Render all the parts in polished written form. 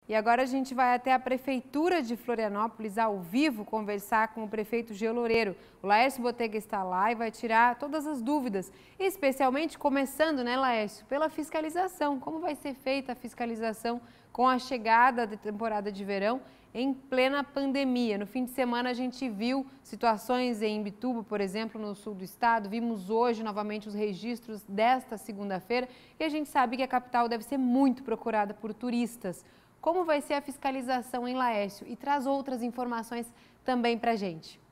E agora a gente vai até a Prefeitura de Florianópolis ao vivo conversar com o prefeito Jean Loureiro. O Laércio Botega está lá e vai tirar todas as dúvidas, especialmente começando, né, Laércio, pela fiscalização. Como vai ser feita a fiscalização com a chegada da temporada de verão em plena pandemia? No fim de semana a gente viu situações em Imbituba, por exemplo, no sul do estado. Vimos hoje novamente os registros desta segunda-feira e a gente sabe que a capital deve ser muito procurada por turistas. Como vai ser a fiscalização em Laércio? E traz outras informações também para a gente.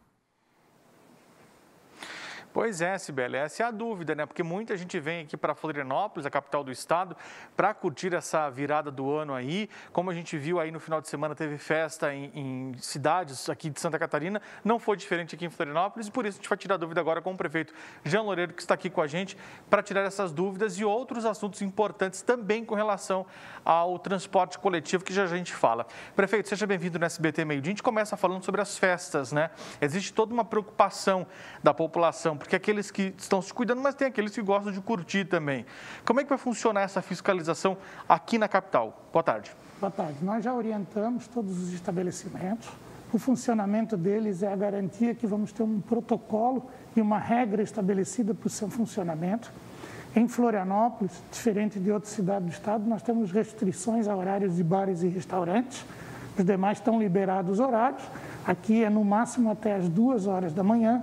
Pois é, Sibeli, essa é a dúvida, né? Porque muita gente vem aqui para Florianópolis, a capital do estado, para curtir essa virada do ano aí. Como a gente viu aí no final de semana, teve festa em cidades aqui de Santa Catarina. Não foi diferente aqui em Florianópolis e por isso a gente vai tirar dúvida agora com o prefeito Jean Loureiro, que está aqui com a gente, para tirar essas dúvidas e outros assuntos importantes também com relação ao transporte coletivo, que já a gente fala. Prefeito, seja bem-vindo no SBT Meio-Dia. A gente começa falando sobre as festas, né? Existe toda uma preocupação da população, porque aqueles que estão se cuidando, mas tem aqueles que gostam de curtir também. Como é que vai funcionar essa fiscalização aqui na capital? Boa tarde. Boa tarde. Nós já orientamos todos os estabelecimentos. O funcionamento deles é a garantia que vamos ter um protocolo e uma regra estabelecida para o seu funcionamento. Em Florianópolis, diferente de outras cidades do estado, nós temos restrições a horários de bares e restaurantes. Os demais estão liberados horários. Aqui é no máximo até as 2 horas da manhã.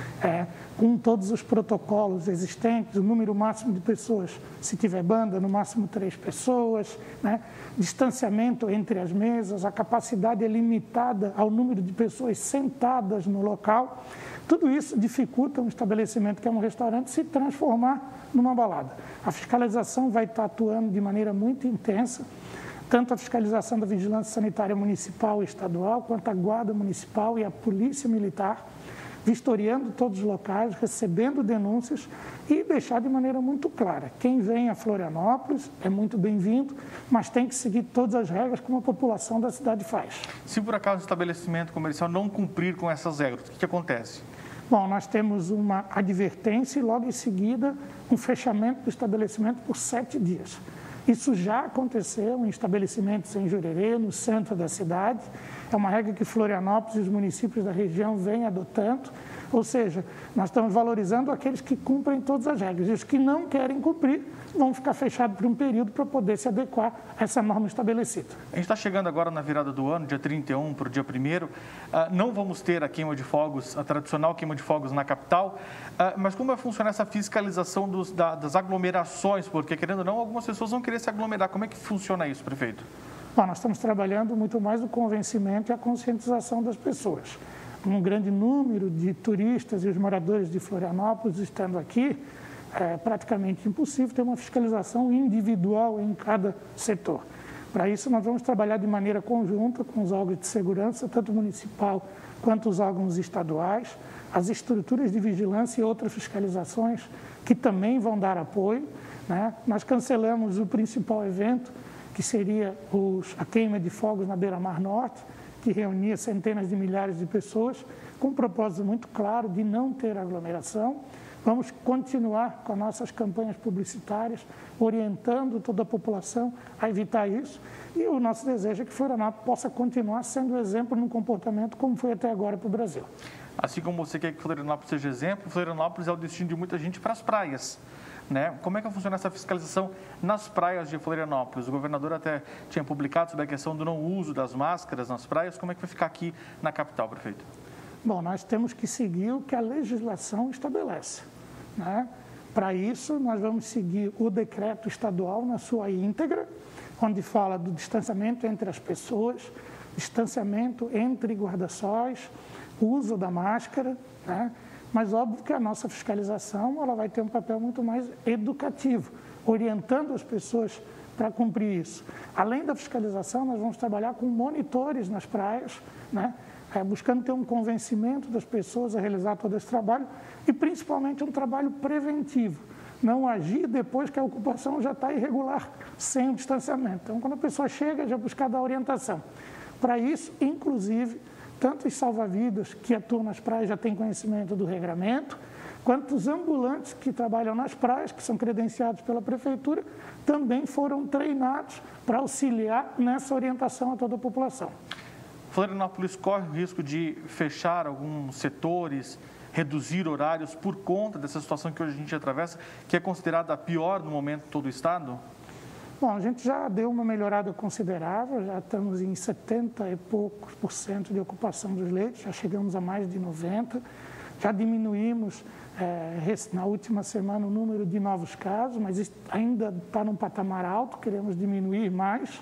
Com todos os protocolos existentes, o número máximo de pessoas, se tiver banda, no máximo 3 pessoas, né? Distanciamento entre as mesas, a capacidade é limitada ao número de pessoas sentadas no local. Tudo isso dificulta um estabelecimento que é um restaurante se transformar numa balada. A fiscalização vai estar atuando de maneira muito intensa, tanto a fiscalização da Vigilância Sanitária Municipal e Estadual, quanto a Guarda Municipal e a Polícia Militar, vistoriando todos os locais, recebendo denúncias e deixar de maneira muito clara. Quem vem a Florianópolis é muito bem-vindo, mas tem que seguir todas as regras como a população da cidade faz. Se por acaso o estabelecimento comercial não cumprir com essas regras, o que acontece? Bom, nós temos uma advertência e logo em seguida um fechamento do estabelecimento por 7 dias. Isso já aconteceu em estabelecimentos em Jurerê, no centro da cidade. É uma regra que Florianópolis e os municípios da região vêm adotando. Ou seja, nós estamos valorizando aqueles que cumprem todas as regras. E os que não querem cumprir vão ficar fechados por um período para poder se adequar a essa norma estabelecida. A gente está chegando agora na virada do ano, dia 31 para o dia 1º. Não vamos ter a queima de fogos, a tradicional queima de fogos na capital. Mas como vai funcionar essa fiscalização das aglomerações? Porque, querendo ou não, algumas pessoas vão querer se aglomerar. Como é que funciona isso, prefeito? Bom, nós estamos trabalhando muito mais o convencimento e a conscientização das pessoas. Um grande número de turistas e os moradores de Florianópolis estando aqui, é praticamente impossível ter uma fiscalização individual em cada setor. Para isso, nós vamos trabalhar de maneira conjunta com os órgãos de segurança, tanto municipal quanto os órgãos estaduais, as estruturas de vigilância e outras fiscalizações que também vão dar apoio, né? Nós cancelamos o principal evento, que seria a queima de fogos na Beira-Mar Norte, que reunia centenas de milhares de pessoas, com um propósito muito claro de não ter aglomeração. Vamos continuar com as nossas campanhas publicitárias, orientando toda a população a evitar isso. E o nosso desejo é que Florianópolis possa continuar sendo exemplo num comportamento como foi até agora para o Brasil. Assim como você quer que Florianópolis seja exemplo, Florianópolis é o destino de muita gente para as praias. Né? Como é que funciona essa fiscalização nas praias de Florianópolis? O governador até tinha publicado sobre a questão do não uso das máscaras nas praias. Como é que vai ficar aqui na capital, prefeito? Bom, nós temos que seguir o que a legislação estabelece, né? Para isso, nós vamos seguir o decreto estadual na sua íntegra, onde fala do distanciamento entre as pessoas, distanciamento entre guarda-sóis, uso da máscara, né? Mas óbvio que a nossa fiscalização ela vai ter um papel muito mais educativo, orientando as pessoas para cumprir isso. Além da fiscalização, nós vamos trabalhar com monitores nas praias, né? Buscando ter um convencimento das pessoas a realizar todo esse trabalho e principalmente um trabalho preventivo, não agir depois que a ocupação já está irregular, sem o distanciamento. Então, quando a pessoa chega, já buscar dar orientação. Para isso, inclusive, tanto os salva-vidas que atuam nas praias já têm conhecimento do regramento, quanto os ambulantes que trabalham nas praias, que são credenciados pela Prefeitura, também foram treinados para auxiliar nessa orientação a toda a população. Florianópolis corre o risco de fechar alguns setores, reduzir horários por conta dessa situação que hoje a gente atravessa, que é considerada a pior no momento de todo o estado? Bom, a gente já deu uma melhorada considerável, já estamos em 70 e poucos % de ocupação dos leitos, já chegamos a mais de 90%, já diminuímos na última semana o número de novos casos, mas ainda está num patamar alto, queremos diminuir mais.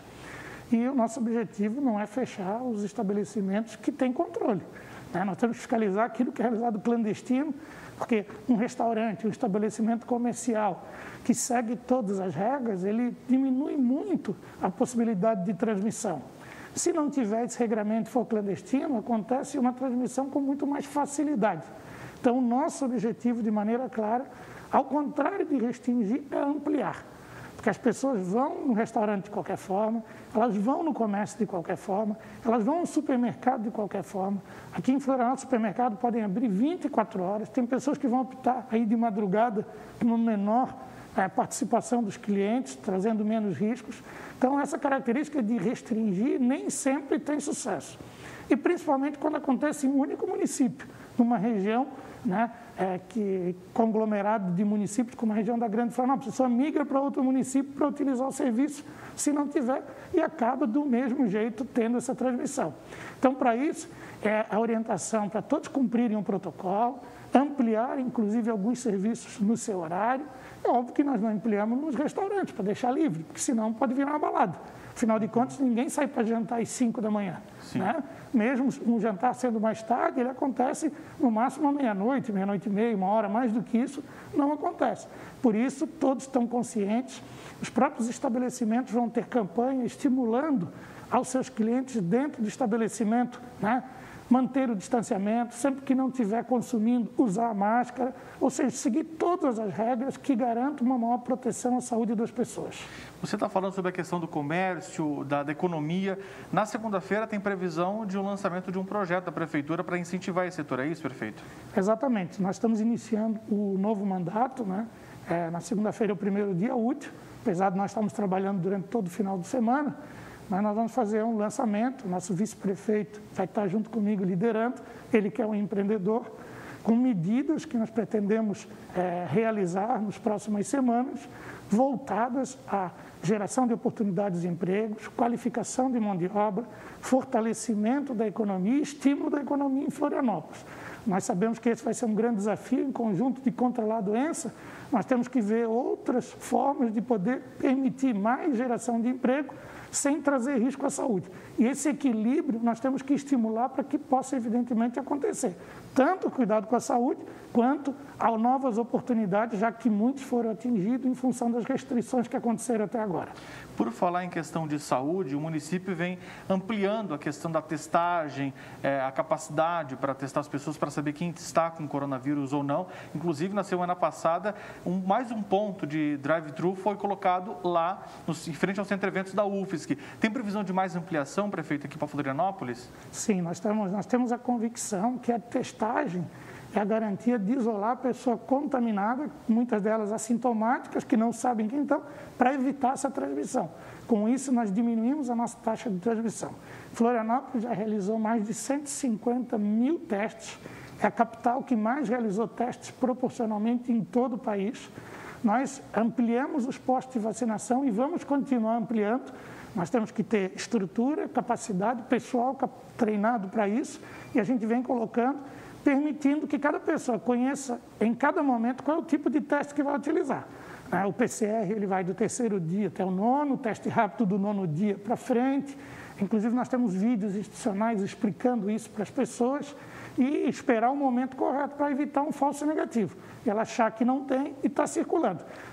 E o nosso objetivo não é fechar os estabelecimentos que têm controle, né? Nós temos que fiscalizar aquilo que é realizado clandestino, porque um restaurante, um estabelecimento comercial que segue todas as regras, ele diminui muito a possibilidade de transmissão. Se não tiver esse regramento e for clandestino, acontece uma transmissão com muito mais facilidade. Então, o nosso objetivo, de maneira clara, ao contrário de restringir, é ampliar. Porque as pessoas vão no restaurante de qualquer forma, elas vão no comércio de qualquer forma, elas vão no supermercado de qualquer forma. Aqui em Florianópolis, o supermercado podem abrir 24 horas. Tem pessoas que vão optar a ir de madrugada com menor participação dos clientes, trazendo menos riscos. Então, essa característica de restringir nem sempre tem sucesso. E principalmente quando acontece em um único município, numa região, né, conglomerado de municípios, como a região da Grande Florianópolis. A pessoa migra para outro município para utilizar o serviço, se não tiver, e acaba do mesmo jeito tendo essa transmissão. Então, para isso, é a orientação para todos cumprirem um protocolo, ampliar, inclusive, alguns serviços no seu horário. É óbvio que nós não ampliamos nos restaurantes, para deixar livre, porque senão pode virar uma balada. Afinal de contas, ninguém sai para jantar às 5 da manhã. Né? Mesmo um jantar sendo mais tarde, ele acontece no máximo à meia-noite, meia-noite e meia, 1 hora, mais do que isso, não acontece. Por isso, todos estão conscientes, os próprios estabelecimentos vão ter campanha estimulando aos seus clientes dentro do estabelecimento, né, manter o distanciamento, sempre que não estiver consumindo, usar a máscara, ou seja, seguir todas as regras que garantam uma maior proteção à saúde das pessoas. Você está falando sobre a questão do comércio, da economia. Na segunda-feira tem previsão de um lançamento de um projeto da Prefeitura para incentivar esse setor, é isso, prefeito? Exatamente. Nós estamos iniciando o novo mandato, né? Na segunda-feira é o primeiro dia útil, apesar de nós estarmos trabalhando durante todo o final de semana, mas nós vamos fazer um lançamento, nosso vice-prefeito vai estar junto comigo liderando, ele que é um empreendedor, com medidas que nós pretendemos realizar nas próximas semanas, voltadas à geração de oportunidades de empregos, qualificação de mão de obra, fortalecimento da economia e estímulo da economia em Florianópolis. Nós sabemos que esse vai ser um grande desafio em conjunto de controlar a doença, nós temos que ver outras formas de poder permitir mais geração de emprego sem trazer risco à saúde. E esse equilíbrio nós temos que estimular para que possa, evidentemente, acontecer. Tanto o cuidado com a saúde, quanto a novas oportunidades, já que muitos foram atingidos em função das restrições que aconteceram até agora. Por falar em questão de saúde, o município vem ampliando a questão da testagem, a capacidade para testar as pessoas, para saber quem está com coronavírus ou não. Inclusive, na semana passada, mais um ponto de drive-thru foi colocado lá, em frente ao centro de eventos da UFSC. Tem previsão de mais ampliação, prefeito, aqui para Florianópolis? Sim, nós temos a convicção que a testagem é a garantia de isolar a pessoa contaminada, muitas delas assintomáticas, que não sabem quem estão, para evitar essa transmissão. Com isso, nós diminuímos a nossa taxa de transmissão. Florianópolis já realizou mais de 150 mil testes, é a capital que mais realizou testes proporcionalmente em todo o país. Nós ampliamos os postos de vacinação e vamos continuar ampliando. Nós temos que ter estrutura, capacidade, pessoal treinado para isso, e a gente vem colocando, permitindo que cada pessoa conheça em cada momento qual é o tipo de teste que vai utilizar. O PCR ele vai do 3º dia até o 9º, o teste rápido do 9º dia para frente. Inclusive, nós temos vídeos institucionais explicando isso para as pessoas e esperar o momento correto para evitar um falso negativo. Ela achar que não tem e está circulando.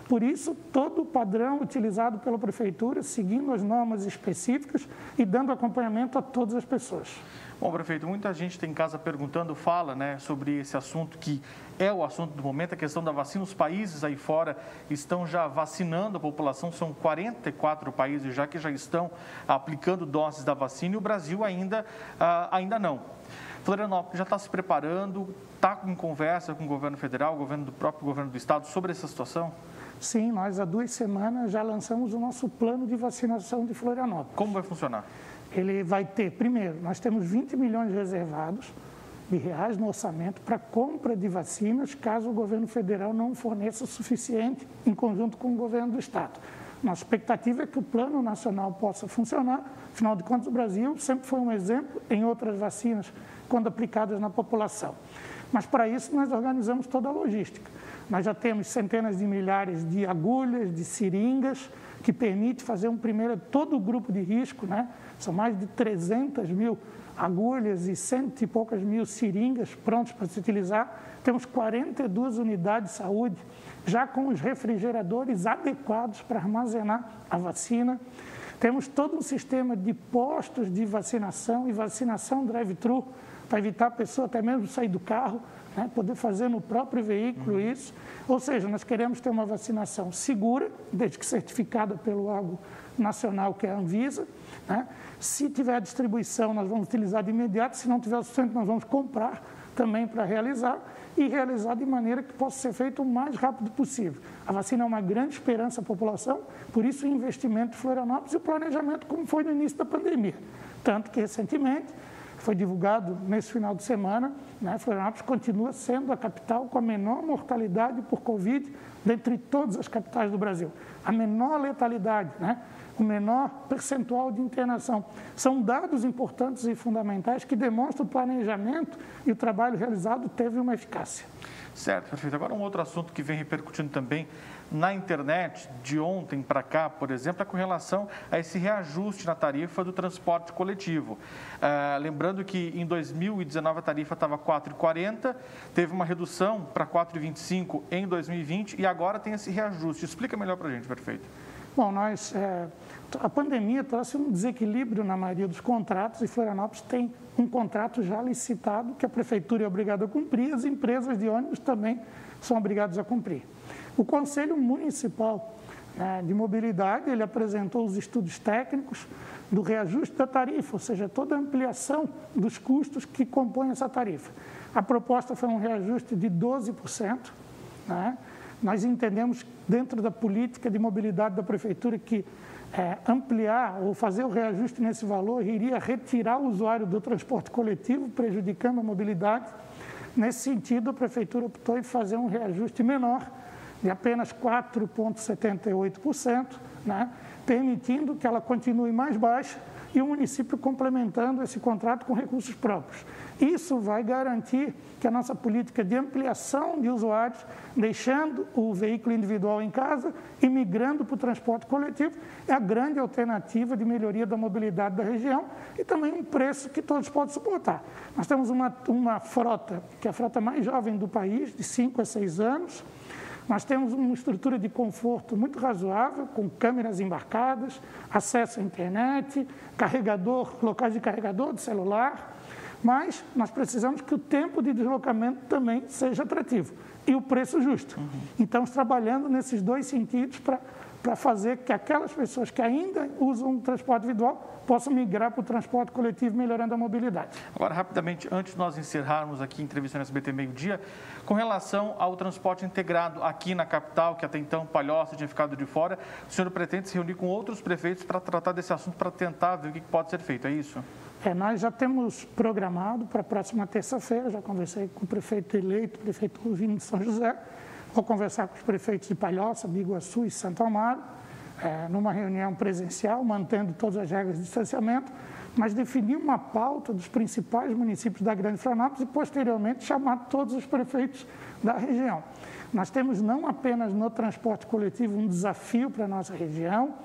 Por isso, todo o padrão utilizado pela Prefeitura, seguindo as normas específicas e dando acompanhamento a todas as pessoas. Bom, prefeito, muita gente tem em casa perguntando, fala, né, sobre esse assunto que é o assunto do momento, a questão da vacina. Os países aí fora estão já vacinando a população, são 44 países já que já estão aplicando doses da vacina e o Brasil ainda não. Florianópolis já está se preparando, está em conversa com o governo federal, o próprio governo do estado sobre essa situação? Sim, nós há 2 semanas já lançamos o nosso plano de vacinação de Florianópolis. Como vai funcionar? Ele vai ter, primeiro, nós temos 20 milhões reservados de reais no orçamento para compra de vacinas, caso o governo federal não forneça o suficiente em conjunto com o governo do estado. Nossa expectativa é que o plano nacional possa funcionar, afinal de contas o Brasil sempre foi um exemplo em outras vacinas quando aplicadas na população. Mas para isso nós organizamos toda a logística. Nós já temos centenas de milhares de agulhas, de seringas, que permite fazer todo o grupo de risco, né? São mais de 300 mil agulhas e 100 e poucas mil seringas prontas para se utilizar. Temos 42 unidades de saúde, já com os refrigeradores adequados para armazenar a vacina. Temos todo um sistema de postos de vacinação e vacinação drive-thru, para evitar a pessoa até mesmo sair do carro, né, poder fazer no próprio veículo isso. Ou seja, nós queremos ter uma vacinação segura, desde que certificada pelo órgão nacional, que é a Anvisa, né? Se tiver distribuição, nós vamos utilizar de imediato. Se não tiver o suficiente, nós vamos comprar também para realizar e realizar de maneira que possa ser feito o mais rápido possível. A vacina é uma grande esperança à população, por isso o investimento de Florianópolis e o planejamento como foi no início da pandemia. Tanto que recentemente foi divulgado nesse final de semana, né, Florianópolis continua sendo a capital com a menor mortalidade por Covid dentre todas as capitais do Brasil. A menor letalidade, né? O menor percentual de internação. São dados importantes e fundamentais que demonstram o planejamento e o trabalho realizado teve uma eficácia. Certo, perfeito. Agora um outro assunto que vem repercutindo também na internet, de ontem para cá, por exemplo, é com relação a esse reajuste na tarifa do transporte coletivo. Lembrando que em 2019 a tarifa estava R$ 4,40, teve uma redução para R$ 4,25 em 2020 e agora tem esse reajuste. Explica melhor para a gente, prefeito. Bom, a pandemia trouxe um desequilíbrio na maioria dos contratos e Florianópolis tem um contrato já licitado que a prefeitura é obrigada a cumprir, as empresas de ônibus também são obrigadas a cumprir. O Conselho Municipal de Mobilidade, ele apresentou os estudos técnicos do reajuste da tarifa, ou seja, toda a ampliação dos custos que compõem essa tarifa. A proposta foi um reajuste de 12%, né? Nós entendemos, dentro da política de mobilidade da Prefeitura, que ampliar ou fazer o reajuste nesse valor iria retirar o usuário do transporte coletivo, prejudicando a mobilidade. Nesse sentido, a Prefeitura optou em fazer um reajuste menor, de apenas 4,78%, né, permitindo que ela continue mais baixa e o município complementando esse contrato com recursos próprios. Isso vai garantir que a nossa política de ampliação de usuários, deixando o veículo individual em casa e migrando para o transporte coletivo, é a grande alternativa de melhoria da mobilidade da região e também um preço que todos podem suportar. Nós temos uma frota, que é a frota mais jovem do país, de 5 a 6 anos. Nós temos uma estrutura de conforto muito razoável, com câmeras embarcadas, acesso à internet, locais de carregador de celular, mas nós precisamos que o tempo de deslocamento também seja atrativo e o preço justo. Então, estamos trabalhando nesses dois sentidos para fazer que aquelas pessoas que ainda usam o transporte individual possam migrar para o transporte coletivo, melhorando a mobilidade. Agora, rapidamente, antes de nós encerrarmos aqui a entrevista no SBT Meio-Dia, com relação ao transporte integrado aqui na capital, que até então Palhoça tinha ficado de fora, o senhor pretende se reunir com outros prefeitos para tratar desse assunto, para tentar ver o que pode ser feito, é isso? Nós já temos programado para a próxima terça-feira, já conversei com o prefeito eleito, o prefeito Ruvino de São José, vou conversar com os prefeitos de Palhoça, Biguaçu e Santo Amaro, numa reunião presencial, mantendo todas as regras de distanciamento, mas definir uma pauta dos principais municípios da Grande Florianópolis e, posteriormente, chamar todos os prefeitos da região. Nós temos não apenas no transporte coletivo um desafio para a nossa região,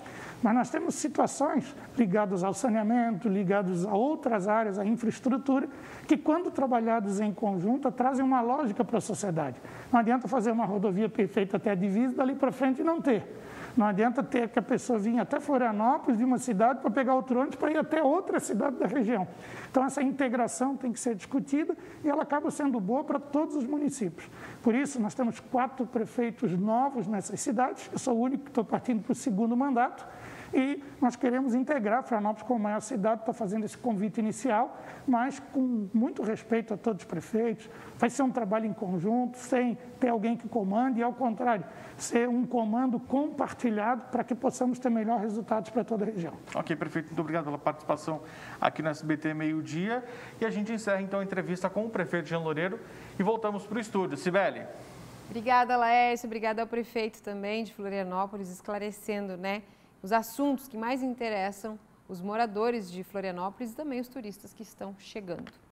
Mas nós temos situações ligadas ao saneamento, ligadas a outras áreas, à infraestrutura, que quando trabalhados em conjunto trazem uma lógica para a sociedade. Não adianta fazer uma rodovia perfeita até a divisa e dali para frente não ter. Não adianta ter que a pessoa vir até Florianópolis, de uma cidade, para pegar outro ônibus para ir até outra cidade da região. Então, essa integração tem que ser discutida e ela acaba sendo boa para todos os municípios. Por isso, nós temos 4 prefeitos novos nessas cidades. Eu sou o único que estou partindo para o 2º mandato. E nós queremos integrar Florianópolis como maior cidade, está fazendo esse convite inicial, mas com muito respeito a todos os prefeitos. Vai ser um trabalho em conjunto, sem ter alguém que comande, e ao contrário, ser um comando compartilhado para que possamos ter melhores resultados para toda a região. Ok, prefeito, muito obrigado pela participação aqui no SBT Meio-Dia. E a gente encerra então a entrevista com o prefeito Jean Loureiro e voltamos para o estúdio. Cibele. Obrigada, Laércio. Obrigada ao prefeito também de Florianópolis, esclarecendo, os assuntos que mais interessam os moradores de Florianópolis e também os turistas que estão chegando.